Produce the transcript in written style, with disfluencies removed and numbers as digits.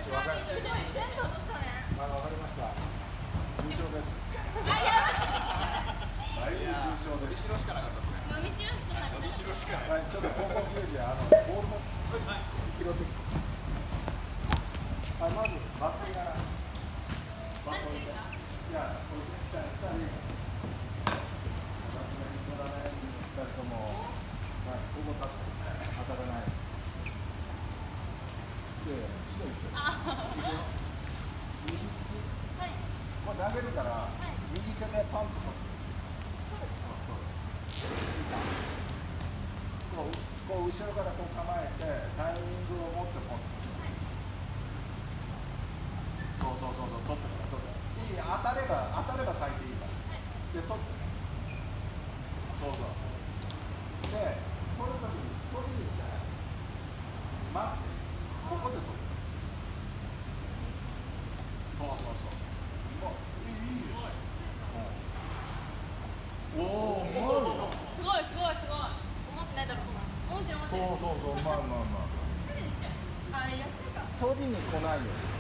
しわかりました。わかりました。優勝です。だいぶ優勝です。 伸びしろしかなかったですね。 伸びしろしかなかった。 伸びしろしかはい、ちょっと高校球児ボールも拾ってきて。はい、まずバッテリーから。バッテリー。いや、これ下に。2人とも、はい、ここ立って当たらない。で、一人。右利き。 はい。 これ投げるから、右手でパンと。こう後ろからこう構えてタイミングを持ってポンと。そう取っていい当たれば咲いていいから。で取って。そうで取るときに取りに行ったら待ってここで取る。そうもういいよ。おおうまいよ。 すごい。思ってないだろう。思ってる。 そうまあ。 あれやっちゃうか。 取りに来ないよ。